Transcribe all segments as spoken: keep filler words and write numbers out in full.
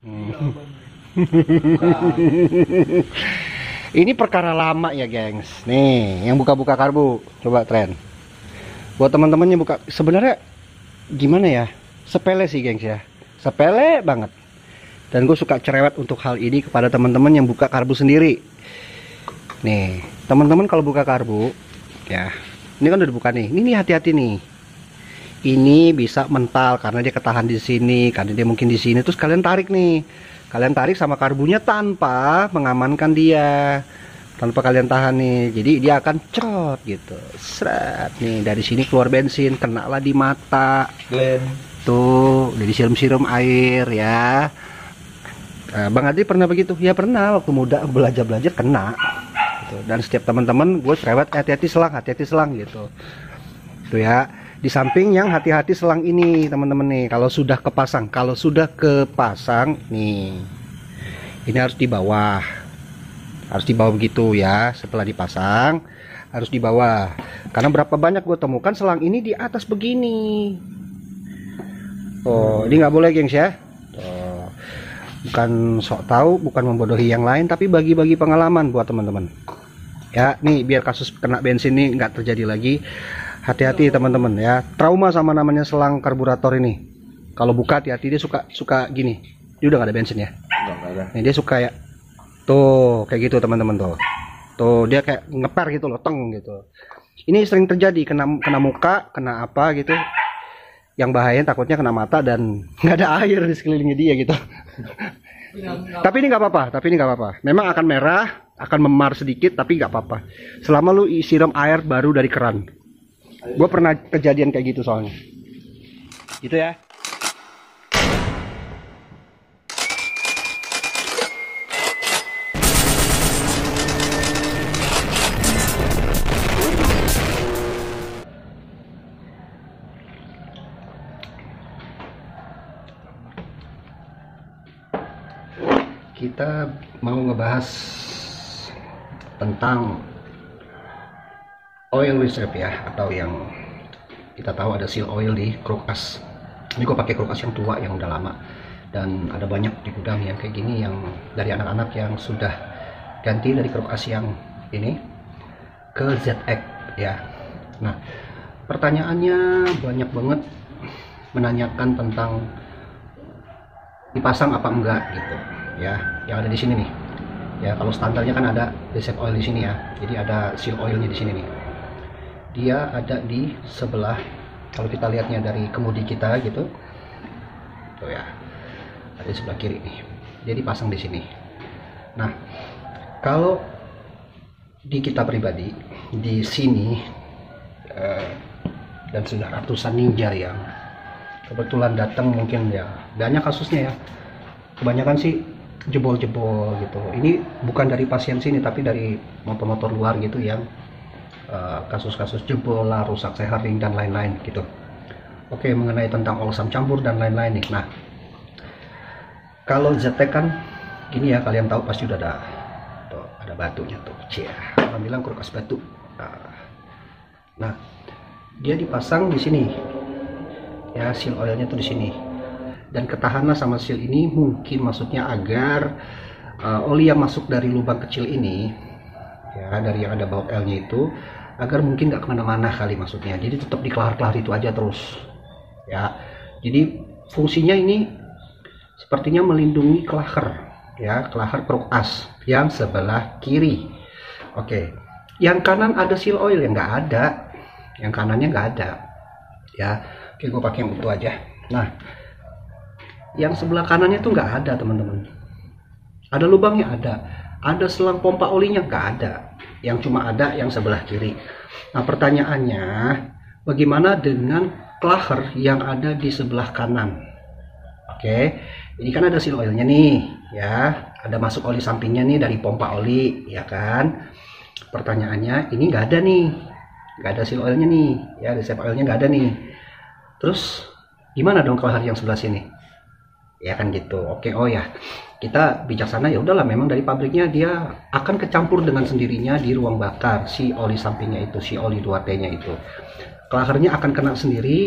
Hmm. Ini perkara lama ya gengs. Nih yang buka-buka karbu, coba tren buat teman-temannya buka. Sebenarnya gimana ya, sepele sih gengs ya, sepele banget. Dan gue suka cerewet untuk hal ini kepada teman-teman yang buka karbu sendiri. Nih teman-teman kalau buka karbu ya, ini kan udah dibuka nih, ini nih hati-hati nih. Ini bisa mental karena dia ketahan di sini, karena dia mungkin di sini. Terus kalian tarik nih, kalian tarik sama karbunya tanpa mengamankan dia, tanpa kalian tahan nih, jadi dia akan cerot gitu, seret nih, dari sini keluar bensin, kena lah di mata. Glenn Tuh udah disiram-siram air ya. Nah, Bang Adri pernah begitu? Ya pernah, waktu muda belajar-belajar kena gitu. Dan setiap teman-teman gue cerewet, hati-hati selang, hati-hati selang gitu tuh ya. Di samping yang hati-hati selang ini teman-teman nih, kalau sudah kepasang, kalau sudah kepasang nih, ini harus di bawah, harus di bawah begitu ya. Setelah dipasang harus di bawah, karena berapa banyak gue temukan selang ini di atas begini. Oh, ini nggak boleh gengs ya. Oh, bukan sok tahu, bukan membodohi yang lain, tapi bagi-bagi pengalaman buat teman-teman ya. Nih biar kasus kena bensin nih nggak terjadi lagi. Hati-hati teman-teman ya, trauma sama namanya selang karburator ini. Kalau buka hati-hati, dia suka suka gini. Dia udah gak ada bensin ya. Nih dia suka ya, tuh kayak gitu teman-teman tuh. Tuh dia kayak ngeper gitu loh, teng gitu. Ini sering terjadi, kena kena muka, kena apa gitu. Yang bahaya takutnya kena mata dan nggak ada air di sekelilingnya dia gitu. Tapi ini nggak apa-apa, tapi ini nggak apa-apa. Memang akan merah, akan memar sedikit, tapi nggak apa-apa. Selama lu siram air baru dari keran. Gue pernah kejadian kayak gitu soalnya. Gitu ya. Kita mau ngebahas tentang oil reserve ya, atau yang kita tahu ada seal oil di kulkas. Ini gue pakai kulkas yang tua yang udah lama, dan ada banyak di gudang yang kayak gini, yang dari anak-anak yang sudah ganti dari kulkas yang ini ke Z X ya. Nah pertanyaannya banyak banget menanyakan tentang dipasang apa enggak gitu ya, yang ada di sini nih ya. Kalau standarnya kan ada reserve oil di sini ya, jadi ada seal oilnya di sini nih. Dia ada di sebelah, kalau kita lihatnya dari kemudi kita gitu tuh ya, ada di sebelah kiri nih, jadi pasang di sini. Nah kalau di kita pribadi di sini eh, dan sudah ratusan ninja yang kebetulan datang, mungkin ya banyak kasusnya ya, kebanyakan sih jebol-jebol gitu. Ini bukan dari pasien sini, tapi dari motor-motor luar gitu yang kasus-kasus uh, jebol lah, rusak seharing dan lain-lain gitu. Oke, mengenai tentang olsam campur dan lain-lain nih. Nah kalau Z T kan gini ya, kalian tahu pasti udah ada tuh, ada batunya tuh, cia, orang bilang kulkas batu. Nah dia dipasang di sini ya, seal oilnya tuh di sini, dan ketahanan sama seal ini mungkin maksudnya agar uh, oli yang masuk dari lubang kecil ini ya, dari yang ada baut L nya itu, agar mungkin nggak kemana-mana kali maksudnya, jadi tetap di kelahar-kelahar itu aja terus ya. Jadi fungsinya ini sepertinya melindungi kelahar ya, kelahar kulkas yang sebelah kiri. Oke, yang kanan ada seal oil yang nggak ada, yang kanannya nggak ada ya. Oke, gue pakai yang utuh aja. Nah yang sebelah kanannya tuh nggak ada teman-teman. Ada lubangnya, ada ada selang pompa olinya nggak ada, yang cuma ada yang sebelah kiri. Nah pertanyaannya, bagaimana dengan kelahar yang ada di sebelah kanan? Oke, ini kan ada seal oilnya nih ya, ada masuk oli sampingnya nih dari pompa oli ya kan. Pertanyaannya, ini nggak ada nih, nggak ada seal oilnya nih ya, reserve oilnya nggak ada nih. Terus gimana dong kelahar yang sebelah sini ya kan gitu. Oke, oh ya kita bijaksana, ya udahlah, memang dari pabriknya dia akan kecampur dengan sendirinya di ruang bakar si oli sampingnya itu, si oli dua T nya itu, kelaharnya akan kena sendiri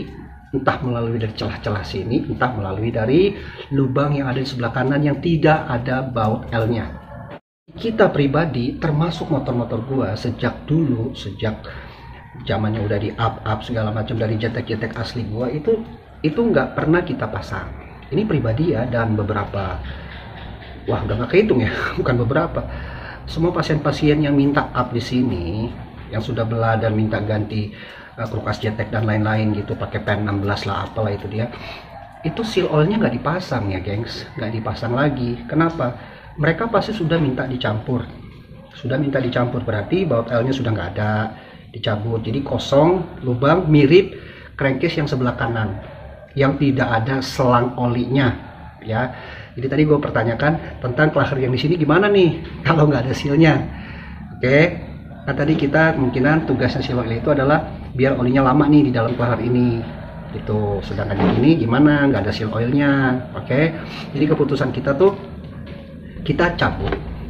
entah melalui dari celah-celah sini, entah melalui dari lubang yang ada di sebelah kanan yang tidak ada baut L-nya. Kita pribadi, termasuk motor-motor gua sejak dulu, sejak zamannya udah di up-up segala macam dari jetek-jetek asli gua itu itu nggak pernah kita pasang. Ini pribadi ya, dan beberapa, wah udah nggak kehitung ya, bukan beberapa. Semua pasien-pasien yang minta up di sini, yang sudah belah dan minta ganti uh, kulkas jetek dan lain-lain gitu, pakai pen enam belas lah apalah itu dia, itu seal oilnya nggak dipasang ya gengs, nggak dipasang lagi. Kenapa? Mereka pasti sudah minta dicampur, sudah minta dicampur, berarti baut L-nya sudah nggak ada, dicabut, jadi kosong lubang, mirip crankcase yang sebelah kanan yang tidak ada selang olinya ya. Jadi tadi gue pertanyakan tentang clutcher yang di sini gimana nih kalau nggak ada sealnya. Oke, nah tadi kita kemungkinan tugasnya seal oil itu adalah biar olinya lama nih di dalam clutcher ini gitu. Sedangkan yang ini gimana, nggak ada seal oilnya. Oke, jadi keputusan kita tuh kita cabut.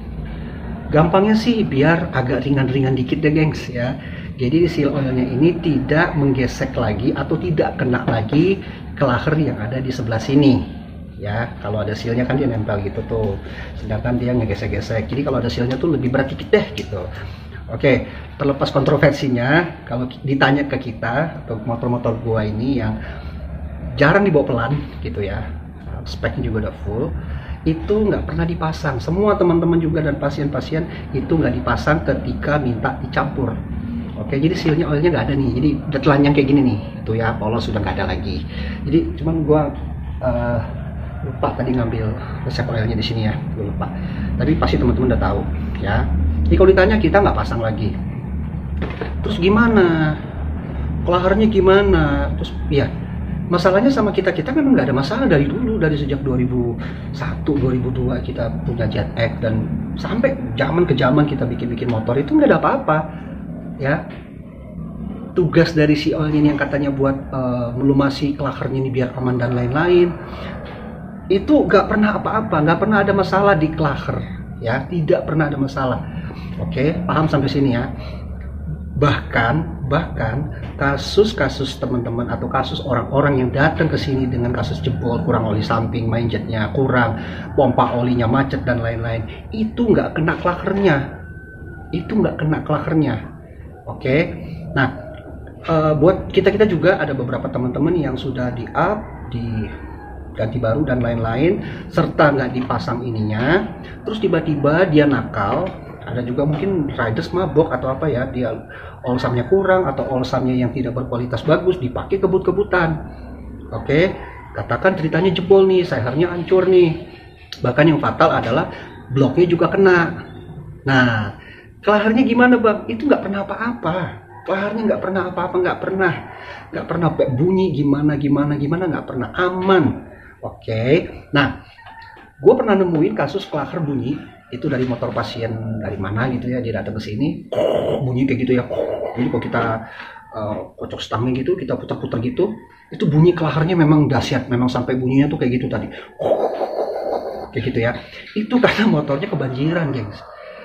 Gampangnya sih biar agak ringan-ringan dikit deh gengs ya. Jadi seal oilnya ini tidak menggesek lagi atau tidak kena lagi clutcher yang ada di sebelah sini. Ya, kalau ada sealnya kan dia nempel gitu tuh, sedangkan dia ngegesek-gesek. Jadi kalau ada sealnya tuh lebih berat dikit deh gitu. Oke, terlepas kontroversinya, kalau ditanya ke kita atau motor-motor gua ini yang jarang dibawa pelan gitu ya, speknya juga udah full, itu nggak pernah dipasang. Semua teman-teman juga dan pasien-pasien itu nggak dipasang ketika minta dicampur. Oke, jadi sealnya oilnya nggak ada nih, jadi udah telanjang kayak gini nih, itu ya polos sudah nggak ada lagi. Jadi cuman gua uh, lupa tadi ngambil resep oilnya di sini ya, gue lupa. Tapi pasti teman-teman udah tahu ya. Jadi kalau ditanya kita nggak pasang lagi. Terus gimana? Clutchernya gimana? Terus ya masalahnya sama kita kita memang nggak ada masalah dari dulu, dari sejak dua ribu satu dua ribu dua kita punya Jet X dan sampai zaman ke zaman kita bikin-bikin motor itu nggak ada apa-apa ya. Tugas dari si oilnya ini yang katanya buat uh, melumasi clutchernya ini biar aman dan lain-lain, itu nggak pernah apa-apa, nggak pernah ada masalah di clutcher ya, tidak pernah ada masalah. Oke, paham sampai sini ya. Bahkan bahkan kasus-kasus teman-teman atau kasus orang-orang yang datang ke sini dengan kasus jebol, kurang oli samping, main jetnya kurang, pompa olinya macet dan lain-lain, itu nggak kena clutchernya, itu nggak kena clutchernya. Oke, nah uh, buat kita kita juga ada beberapa teman-teman yang sudah di up, di ganti baru dan lain-lain, serta nggak dipasang ininya, terus tiba-tiba dia nakal. Ada juga mungkin riders mabok atau apa ya, dia olsamnya kurang atau olsamnya yang tidak berkualitas bagus dipakai kebut-kebutan. Oke, katakan ceritanya jebol nih, sehernya hancur nih, bahkan yang fatal adalah bloknya juga kena. Nah, clutchernya gimana bang? Itu nggak pernah apa-apa, clutchernya nggak pernah apa-apa, nggak pernah nggak pernah bunyi gimana gimana gimana, nggak pernah, aman. Oke, nah gue pernah nemuin kasus clutcher bunyi itu dari motor pasien dari mana gitu ya, dia datang ke sini bunyi kayak gitu ya. Jadi kalau kita uh, kocok stangnya gitu, kita putar-putar gitu, itu bunyi clutchernya memang dahsyat, memang sampai bunyinya tuh kayak gitu tadi, kayak gitu ya. Itu karena motornya kebanjiran gengs,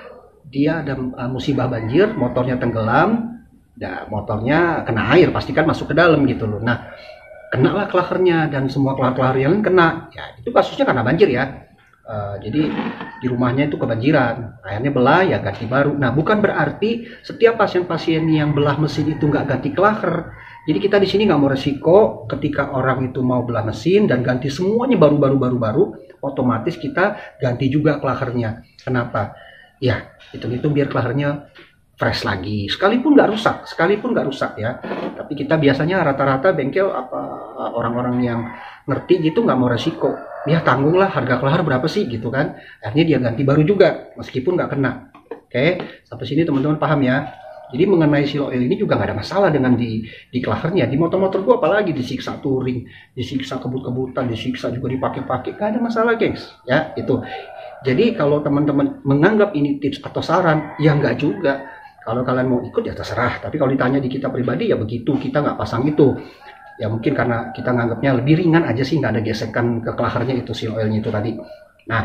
dia ada uh, musibah banjir, motornya tenggelam, nah, motornya kena air, pasti kan masuk ke dalam gitu loh. Nah, kena lah clutchernya dan semua clutcher yang lain kena. Ya, itu kasusnya karena banjir ya. Uh, jadi di rumahnya itu kebanjiran, akhirnya belah ya ganti baru. Nah, bukan berarti setiap pasien-pasien yang belah mesin itu nggak ganti clutcher. Jadi kita di sini nggak mau resiko ketika orang itu mau belah mesin dan ganti semuanya baru-baru-baru-baru, otomatis kita ganti juga clutchernya. Kenapa? Ya, itu-itu biar clutchernya fresh lagi, sekalipun nggak rusak, sekalipun nggak rusak ya. Tapi kita biasanya rata-rata bengkel apa orang-orang yang ngerti gitu nggak mau resiko, ya tanggung lah harga clutcher berapa sih gitu kan, akhirnya dia ganti baru juga meskipun nggak kena. Oke, sampai sini teman-teman paham ya. Jadi mengenai seal oil ini juga nggak ada masalah dengan di di clutchernya. Di motor-motor gua apalagi disiksa touring, disiksa kebut-kebutan, disiksa juga dipakai-pakai, nggak ada masalah gengs ya itu. Jadi kalau teman-teman menganggap ini tips atau saran, ya nggak juga. Kalau kalian mau ikut ya terserah, tapi kalau ditanya di kita pribadi ya begitu, kita nggak pasang itu. Ya mungkin karena kita nganggapnya lebih ringan aja sih, nggak ada gesekan ke clutchernya itu, seal oilnya itu tadi. Nah,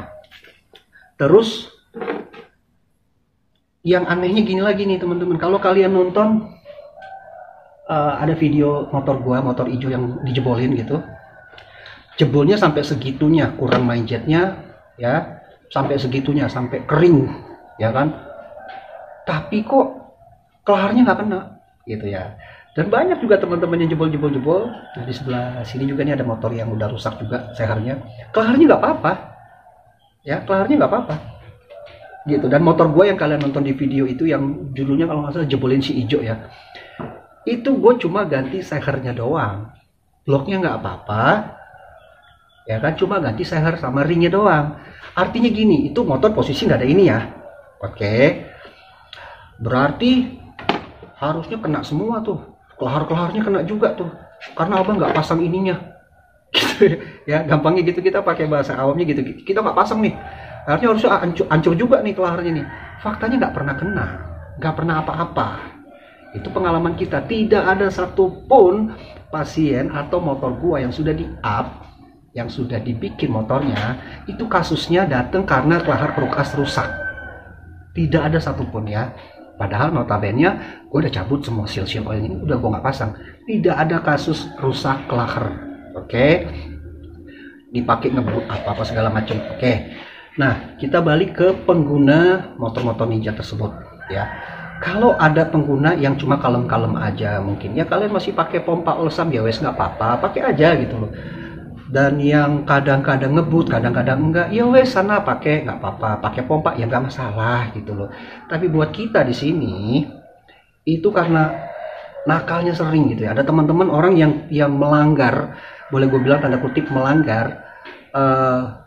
terus yang anehnya gini lagi nih teman-teman, kalau kalian nonton uh, ada video motor gua, motor hijau yang dijebolin gitu. Jebolnya sampai segitunya, kurang main jetnya ya, sampai segitunya, sampai kering ya kan. Tapi kok kelaharnya nggak kena gitu ya. Dan banyak juga teman-teman yang jebol-jebol-jebol. Nah, di sebelah sini juga nih ada motor yang udah rusak juga seharnya. Kelaharnya nggak apa-apa ya, kelaharnya nggak apa-apa gitu. Dan motor gue yang kalian nonton di video itu yang judulnya kalau nggak salah jebolin si hijau ya, itu gue cuma ganti sehernya doang, bloknya nggak apa-apa ya kan, cuma ganti seher sama ringnya doang. Artinya gini, itu motor posisi nggak ada ini ya. Oke, berarti harusnya kena semua tuh, kelahar-kelaharnya kena juga tuh, karena abang nggak pasang ininya gitu ya. Gampangnya gitu, kita pakai bahasa awamnya gitu, kita nggak pasang nih, harusnya harusnya hancur, hancur juga nih kelaharnya nih. Faktanya nggak pernah kena, nggak pernah apa-apa. Itu pengalaman kita, tidak ada satupun pasien atau motor gua yang sudah di up, yang sudah dibikin motornya itu kasusnya datang karena kelahar perukas rusak. Tidak ada satupun ya. Padahal notabene gue udah cabut semua seal-seal oil ini, udah gue nggak pasang. Tidak ada kasus rusak kelahar. Oke, dipakai ngebut apa-apa segala macam. Oke, nah kita balik ke pengguna motor-motor Ninja tersebut ya. Kalau ada pengguna yang cuma kalem-kalem aja, mungkin ya kalian masih pakai pompa Olsam ya wes nggak apa-apa, pakai aja gitu loh. Dan yang kadang-kadang ngebut, kadang-kadang enggak, ya wes sana pakai nggak apa-apa, pakai pompa ya nggak masalah gitu loh. Tapi buat kita di sini itu karena nakalnya sering gitu ya. Ada teman-teman orang yang yang melanggar, boleh gue bilang tanda kutip melanggar uh,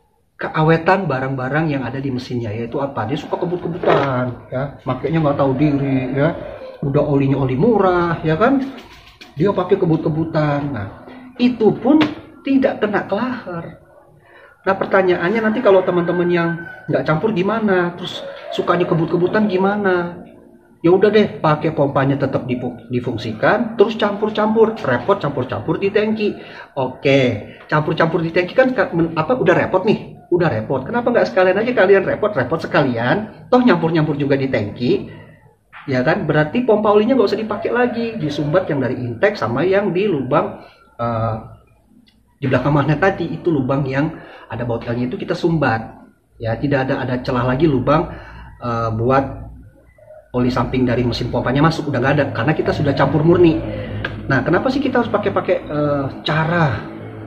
keawetan barang-barang yang ada di mesinnya. Yaitu apa? Dia suka kebut-kebutan ya, makanya nggak tahu diri ya. Udah olinya oli murah ya kan, dia pakai kebut-kebutan. Nah itu pun tidak kena kelahar. Nah pertanyaannya nanti kalau teman-teman yang nggak campur gimana, terus sukanya kebut-kebutan gimana? Ya udah deh, pakai pompanya tetap difungsikan, terus campur-campur, repot campur-campur di tangki. Oke, campur-campur di tangki kan apa udah repot nih, udah repot. Kenapa nggak sekalian aja kalian repot-repot sekalian, toh nyampur-nyampur juga di tangki, ya kan? Berarti pompa olinya nggak usah dipakai lagi, disumbat yang dari intake sama yang di lubang. Uh, di belakang magnet tadi itu lubang yang ada botolnya itu kita sumbat ya, tidak ada ada celah lagi lubang uh, buat oli samping dari mesin pompanya masuk, udah nggak ada karena kita sudah campur murni. Nah kenapa sih kita harus pakai-pakai uh, cara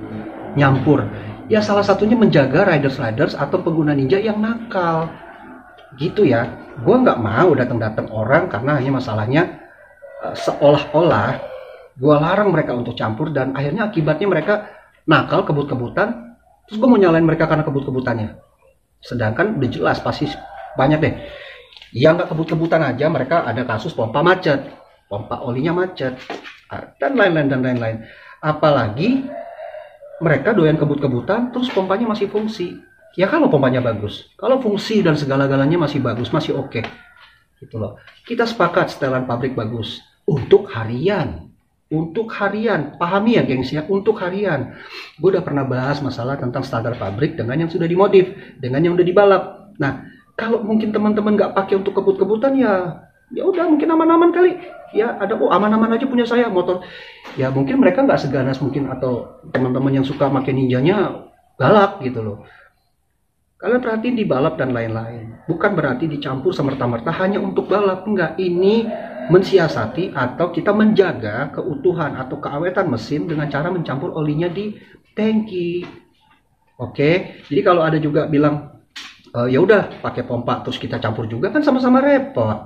nyampur ya? Salah satunya menjaga riders-riders atau pengguna Ninja yang nakal gitu ya. Gue nggak mau datang-datang orang karena hanya masalahnya uh, seolah-olah gue larang mereka untuk campur dan akhirnya akibatnya mereka nakal, kebut-kebutan, terus gue mau nyalain mereka karena kebut-kebutannya. Sedangkan udah jelas pasti banyak deh yang nggak kebut-kebutan aja mereka ada kasus pompa macet, pompa olinya macet, dan lain-lain dan lain-lain. Apalagi mereka doyan kebut-kebutan terus pompanya masih fungsi. Ya kalau pompanya bagus, kalau fungsi dan segala-galanya masih bagus, masih oke okay. Gitu loh. Kita sepakat setelan pabrik bagus untuk harian. Untuk harian, pahami ya gengs ya, untuk harian. Gue udah pernah bahas masalah tentang standar pabrik dengan yang sudah dimodif, dengan yang udah dibalap. Nah, kalau mungkin teman-teman nggak pakai untuk kebut-kebutan ya, ya udah mungkin aman-aman kali. Ya ada, oh aman-aman aja punya saya motor. Ya mungkin mereka nggak seganas mungkin, atau teman-teman yang suka pakai Ninjanya galak gitu loh. Kalian perhatiin di balap dan lain-lain. Bukan berarti dicampur semerta-merta hanya untuk balap, enggak. Ini mensiasati atau kita menjaga keutuhan atau keawetan mesin dengan cara mencampur olinya di tangki. Oke, jadi kalau ada juga bilang e, ya udah pakai pompa terus kita campur juga, kan sama-sama repot.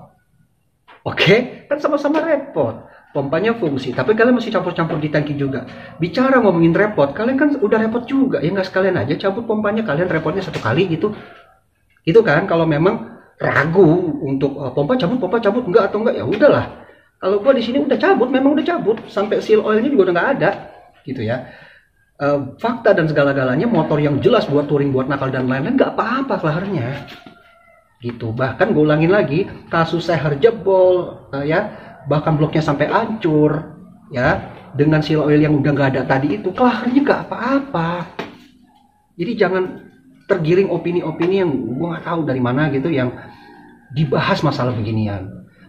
Oke, kan sama-sama repot. Pompanya fungsi, tapi kalian masih campur-campur di tangki juga. Bicara ngomongin repot, kalian kan udah repot juga. Ya nggak sekalian aja cabut pompanya, kalian repotnya satu kali gitu. Itu kan kalau memang ragu untuk uh, pompa cabut pompa cabut enggak atau enggak, ya udahlah. Kalau gua di sini udah cabut, memang udah cabut, sampai seal oilnya juga udah nggak ada gitu ya. Uh, fakta dan segala-galanya motor yang jelas buat touring, buat nakal dan lain-lain nggak apa-apa kelaharnya gitu. Bahkan gue ulangin lagi, kasus seher jebol uh, ya, bahkan bloknya sampai hancur ya, dengan seal oil yang udah nggak ada tadi itu, kelaharnya nggak apa-apa. Jadi jangan tergiring opini-opini yang gue nggak tahu dari mana gitu, yang dibahas masalah beginian.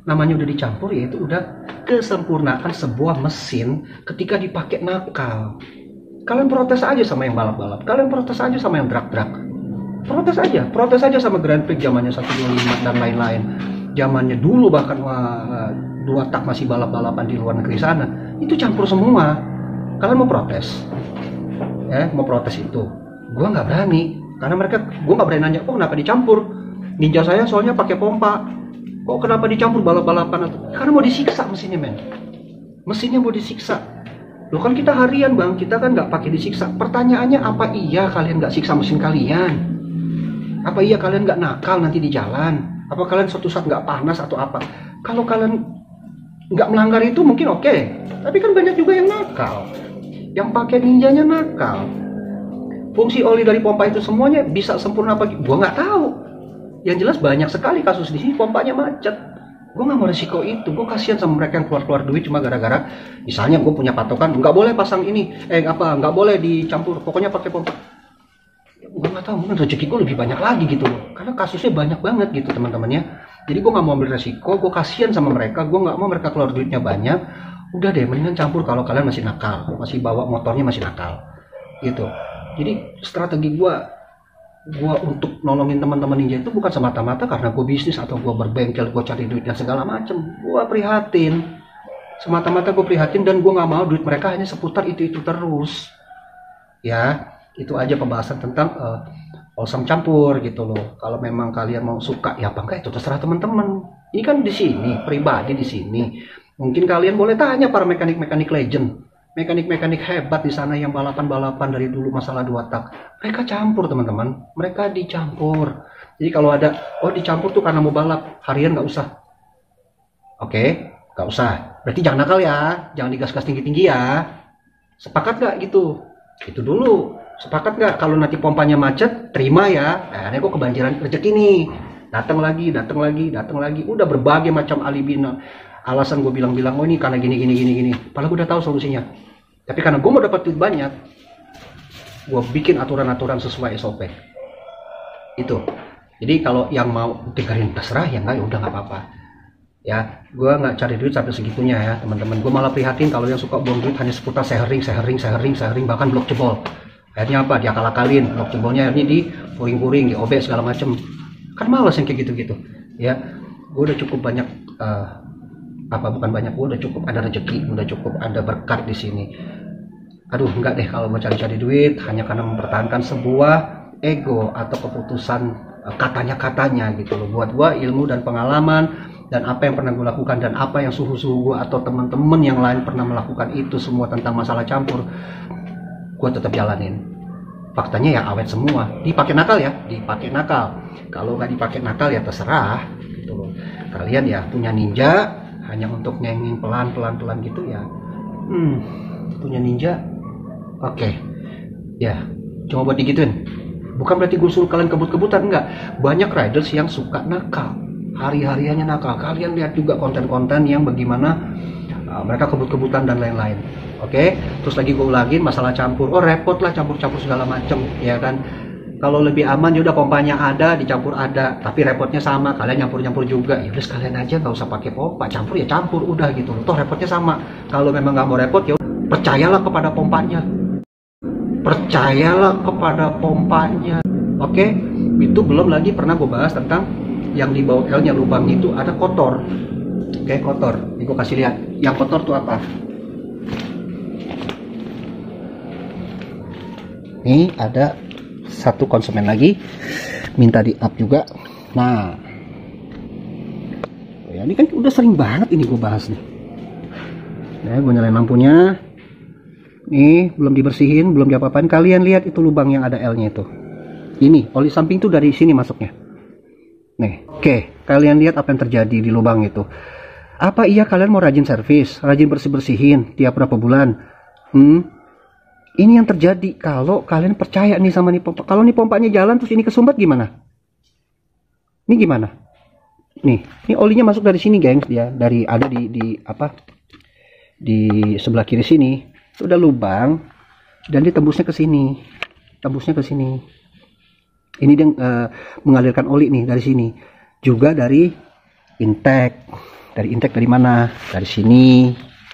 namanya udah dicampur, yaitu udah kesempurnaan sebuah mesin ketika dipakai nakal. Kalian protes aja sama yang balap-balap, kalian protes aja sama yang drag-drag, protes aja, protes aja sama Grand Prix zamannya seratus dua puluh lima dan lain-lain. Zamannya dulu bahkan wah, dua tak masih balap-balapan di luar negeri sana, itu campur semua. Kalian mau protes, ya mau protes itu, gua nggak berani, karena mereka, gua nggak berani nanya, kok kenapa dicampur? Ninja saya soalnya pakai pompa. Kok kenapa dicampur balap-balapan? Karena mau disiksa mesinnya, men. Mesinnya mau disiksa. Loh kan kita harian, bang. Kita kan nggak pakai disiksa. Pertanyaannya, apa iya kalian nggak siksa mesin kalian? Apa iya kalian nggak nakal nanti di jalan? Apa kalian suatu saat nggak panas atau apa? Kalau kalian nggak melanggar itu mungkin oke. Okay. Tapi kan banyak juga yang nakal. Yang pakai ninjanya nakal. Fungsi oli dari pompa itu semuanya bisa sempurna apa? Gua nggak tahu. Yang jelas banyak sekali kasus di sini pompanya macet. Gue nggak mau resiko itu. Gue kasihan sama mereka yang keluar-keluar duit cuma gara-gara misalnya gue punya patokan nggak boleh pasang ini, eh apa nggak boleh dicampur, pokoknya pakai pompa. Gue nggak tahu, mungkin rezeki gue lebih banyak lagi gitu loh. Karena kasusnya banyak banget gitu teman-temannya. Jadi gue nggak mau ambil resiko. Gue kasihan sama mereka. Gue nggak mau mereka keluar duitnya banyak. Udah deh, mendingan campur kalau kalian masih nakal, masih bawa motornya masih nakal, gitu. Jadi strategi gue gue untuk nolongin teman-teman ninja itu bukan semata-mata karena gue bisnis atau gue berbengkel, gue cari duit dan segala macem. Gue prihatin, semata-mata gue prihatin, dan gue nggak mau duit mereka hanya seputar itu-itu terus. Ya, itu aja pembahasan tentang uh, awesome campur gitu loh. Kalau memang kalian mau suka, ya apa enggak itu terserah teman-teman. Ini kan di sini pribadi di sini. Mungkin kalian boleh tanya para mekanik-mekanik legend, mekanik-mekanik hebat di sana yang balapan-balapan dari dulu masalah dua tak. Mereka campur teman-teman, mereka dicampur. Jadi kalau ada, oh dicampur tuh karena mau balap, harian nggak usah. Oke, nggak usah. Berarti jangan nakal ya, jangan digas-gas tinggi-tinggi ya. Sepakat nggak gitu? Itu dulu. Sepakat nggak kalau nanti pompanya macet, terima ya. Nah, ini kok kebanjiran rezeki nih. Datang lagi, datang lagi, datang lagi. Udah berbagai macam alibi, alasan gue bilang-bilang, oh ini karena gini, gini, gini, gini. Padahal gue udah tahu solusinya. Tapi karena gue mau dapat duit banyak, gue bikin aturan-aturan sesuai S O P. Itu. Jadi kalau yang mau tinggalin terserah, ya enggak, ya udah nggak apa-apa. Ya, gue nggak cari duit sampai segitunya ya, teman-teman. Gue malah prihatin kalau yang suka buang duit hanya seputar sehering, sehering, sehering, sehering, bahkan blok jebol. Akhirnya apa? Dia akal-akalin, blok jebolnya akhirnya di puring-puring, di obek segala macem. Kan males yang kayak gitu-gitu. Ya, gue udah cukup banyak. Uh, apa bukan banyak, gue udah cukup ada rezeki, udah cukup ada berkat di sini. Aduh, enggak deh kalau mau cari-cari duit hanya karena mempertahankan sebuah ego atau keputusan katanya-katanya gitu loh. Buat gue ilmu dan pengalaman dan apa yang pernah gue lakukan dan apa yang suhu-suhu gue atau teman-teman yang lain pernah melakukan itu semua tentang masalah campur, gue tetap jalanin. Faktanya ya awet semua. Dipakai nakal ya, dipakai nakal. Kalau nggak dipakai nakal ya terserah gitu loh. Kalian ya punya ninja hanya untuk nyengin pelan-pelan-pelan gitu ya. Hmm, punya ninja. Oke. Okay. Ya, cuma buat digituin. Bukan berarti gue suruh kalian kebut-kebutan, enggak. Banyak riders yang suka nakal. Hari-hariannya nakal. Kalian lihat juga konten-konten yang bagaimana uh, mereka kebut-kebutan dan lain-lain. Oke. Okay? Terus lagi gue ulangin masalah campur. Oh, repot lah campur-campur segala macem, ya kan. Kalau lebih aman ya udah pompanya ada, dicampur ada, tapi repotnya sama, kalian nyampur-nyampur juga. Ya udah sekalian aja nggak usah pakai pompa, campur ya campur udah gitu. Toh repotnya sama. Kalau memang nggak mau repot ya percayalah kepada pompanya. Percayalah kepada pompanya. Oke? Okay? Itu belum lagi pernah gue bahas tentang yang di bawah L-nya lubang itu ada kotor. Oke, okay, kotor. Ini gue kasih lihat. Yang kotor tuh apa? Ini ada satu konsumen lagi minta di up juga. Nah, ya ini kan udah sering banget ini gue bahas nih. Ya, gue nyalain lampunya. Nih belum dibersihin, belum diapa-apain. Kalian lihat itu lubang yang ada L-nya itu. Ini oli samping tuh dari sini masuknya. Nih, oke, kalian lihat apa yang terjadi di lubang itu. Apa iya kalian mau rajin servis, rajin bersih-bersihin tiap berapa bulan? Hmm. Ini yang terjadi kalau kalian percaya nih sama nih pompa. Kalau nih pompanya jalan terus ini kesumbat gimana? Ini gimana? Nih, ini olinya masuk dari sini, gengs, dia dari ada di di apa? Di sebelah kiri sini. Itu udah lubang dan ditembusnya ke sini. Tembusnya ke sini. Ini dia uh, mengalirkan oli nih dari sini. Juga dari intake, Dari intake dari mana? Dari sini.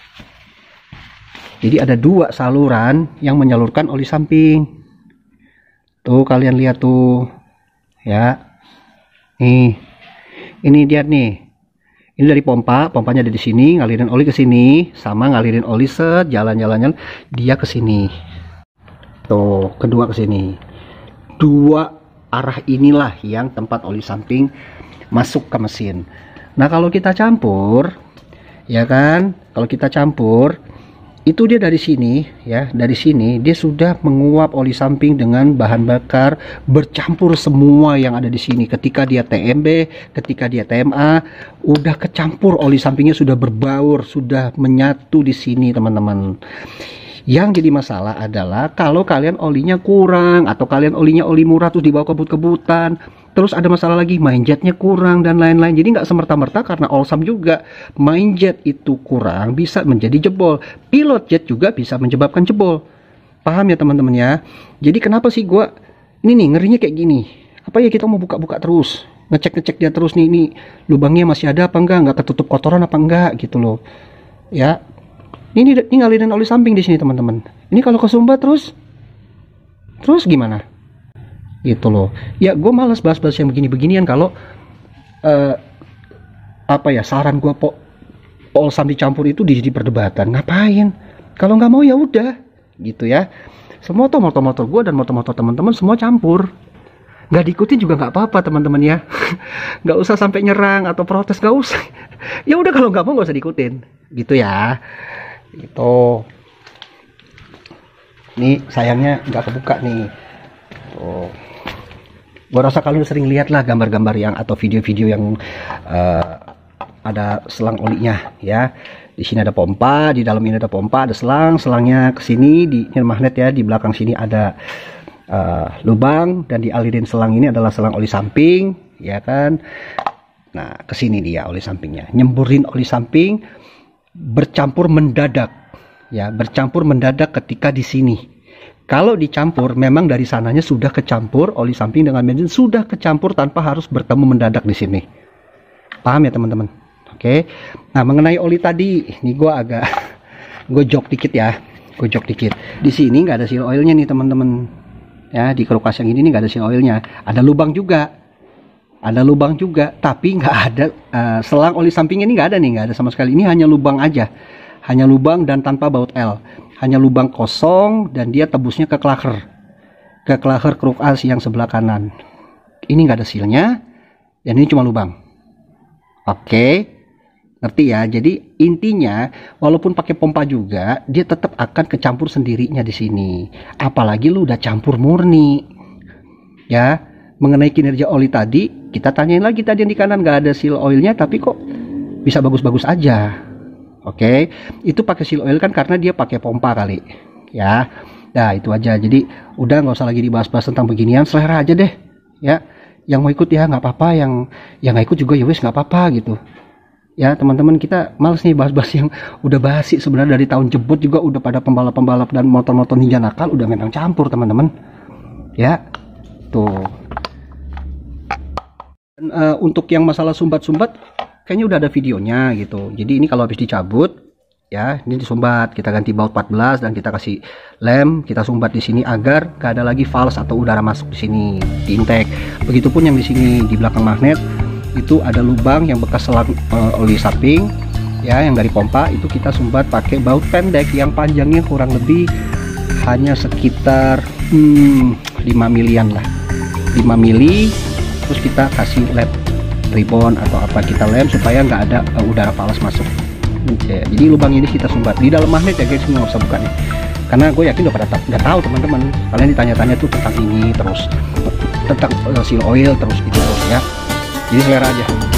Jadi ada dua saluran yang menyalurkan oli samping. Tuh kalian lihat tuh. Ya. Nih. Ini dia nih. Ini dari pompa, pompanya ada di sini, ngalirin oli ke sini, sama ngalirin oli set jalan-jalannya dia ke sini. Tuh, kedua ke sini. Dua arah inilah yang tempat oli samping masuk ke mesin. Nah, kalau kita campur, ya kan? Kalau kita campur, itu dia dari sini, ya, dari sini dia sudah menguap oli samping dengan bahan bakar, bercampur semua yang ada di sini. Ketika dia T M B, ketika dia T M A, udah kecampur oli sampingnya, sudah berbaur, sudah menyatu di sini, teman-teman. Yang jadi masalah adalah kalau kalian olinya kurang, atau kalian olinya oli murah terus dibawa kebut-kebutan, terus ada masalah lagi, main jetnya kurang dan lain-lain. Jadi nggak semerta-merta karena Allsum juga main jet itu kurang bisa menjadi jebol. Pilot jet juga bisa menyebabkan jebol. Paham ya teman-teman ya? Jadi kenapa sih gua ini nih ngerinya kayak gini? Apa ya kita mau buka-buka terus, ngecek-ngecek dia terus nih, nih lubangnya masih ada apa enggak, nggak ketutup kotoran apa enggak gitu loh. Ya. Ini, ini ngalirin oli samping di sini teman-teman. Ini kalau kesumbat terus, terus gimana? Gitu loh. Ya gue males bahas-bahas yang begini-beginian kalau uh, apa ya saran gue po Allsum dicampur itu di, di perdebatan. Ngapain? Kalau nggak mau ya udah, gitu ya. Semua tuh motor-motor gue dan motor-motor teman-teman semua campur. Nggak diikutin juga nggak apa-apa teman-teman ya. Nggak usah sampai nyerang atau protes, nggak usah. Ya udah kalau nggak mau nggak usah diikutin, gitu ya. Itu nih sayangnya nggak kebuka nih. Tuh. Gua rasa kalian sering lihat lah gambar-gambar yang atau video-video yang uh, ada selang olinya ya. Di sini ada pompa, di dalam ini ada pompa, ada selang, selangnya ke sini di ini magnet ya, di belakang sini ada uh, lubang dan dialirin selang ini adalah selang oli samping ya kan. Nah, ke sini dia oli sampingnya. Nyemburin oli samping bercampur mendadak ya, bercampur mendadak ketika di sini. Kalau dicampur memang dari sananya sudah kecampur oli samping dengan bensin, sudah kecampur tanpa harus bertemu mendadak di sini. Paham ya teman-teman? Oke. Nah, mengenai oli tadi, ini gue agak gue jok dikit ya, gue jok dikit. Di sini nggak ada seal oilnya nih teman-teman. Ya, di kerukas yang ini nih nggak ada seal oilnya. Ada lubang juga. Ada lubang juga, tapi nggak ada uh, selang oli sampingnya ini nggak ada nih, nggak ada sama sekali. Ini hanya lubang aja, hanya lubang dan tanpa baut L, hanya lubang kosong dan dia tebusnya ke klaker, ke klaker kerukas yang sebelah kanan. Ini nggak ada sealnya dan ini cuma lubang. Oke, ngerti ya? Jadi intinya walaupun pakai pompa juga, dia tetap akan kecampur sendirinya di sini. Apalagi lu udah campur murni, ya. Mengenai kinerja oli tadi, kita tanyain lagi tadi yang di kanan nggak ada seal oilnya, tapi kok bisa bagus-bagus aja. Oke, itu pakai seal oil kan karena dia pakai pompa kali, ya. Nah itu aja. Jadi udah nggak usah lagi dibahas-bahas tentang beginian, selera aja deh, ya. Yang mau ikut ya nggak apa-apa, yang yang nggak ikut juga ya wes nggak apa-apa gitu. Ya teman-teman, kita males nih bahas-bahas yang udah basi sebenarnya. Dari tahun jebot juga udah pada pembalap-pembalap dan motor-motor ninja nakal udah memang campur teman-teman, ya. Tuh. Dan, uh, untuk yang masalah sumbat-sumbat kayaknya udah ada videonya gitu. Jadi ini kalau habis dicabut ya, ini disumbat, kita ganti baut empat belas dan kita kasih lem, kita sumbat di sini agar gak ada lagi valve atau udara masuk di sini di intake. Begitupun yang di sini di belakang magnet itu ada lubang yang bekas selang uh, oli samping ya, yang dari pompa itu kita sumbat pakai baut pendek yang panjangnya kurang lebih hanya sekitar hmm, lima milian lah, lima mili. Terus kita kasih lem ribbon atau apa, kita lem supaya nggak ada uh, udara palas masuk. Ya, jadi lubang ini kita sumbat di dalam magnet ya guys, nggak usah buka nih, karena gue yakin udah pada nggak tahu teman-teman. Kalian ditanya-tanya tuh tentang ini terus, tentang uh, seal oil terus itu terus ya. Jadi selera aja.